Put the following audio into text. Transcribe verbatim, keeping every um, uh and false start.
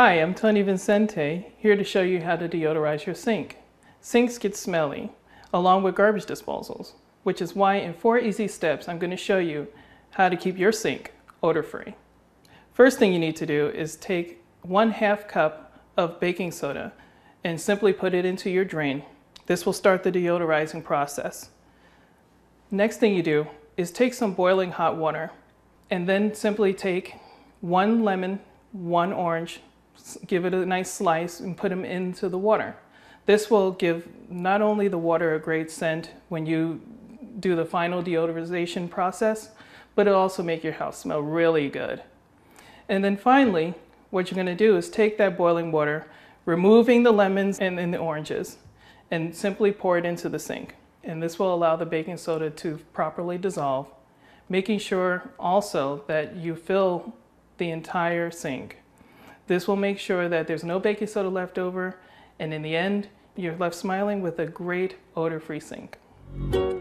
Hi, I'm Tony Vincente, here to show you how to deodorize your sink. Sinks get smelly, along with garbage disposals, which is why in four easy steps I'm going to show you how to keep your sink odor-free. First thing you need to do is take one half cup of baking soda and simply put it into your drain. This will start the deodorizing process. Next thing you do is take some boiling hot water and then simply take one lemon, one orange, give it a nice slice and put them into the water. This will give not only the water a great scent when you do the final deodorization process, but it'll also make your house smell really good. And then finally, what you're going to do is take that boiling water, removing the lemons and, and the oranges, and simply pour it into the sink. And this will allow the baking soda to properly dissolve, making sure also that you fill the entire sink. This will make sure that there's no baking soda left over, and in the end, you're left smiling with a great odor-free sink.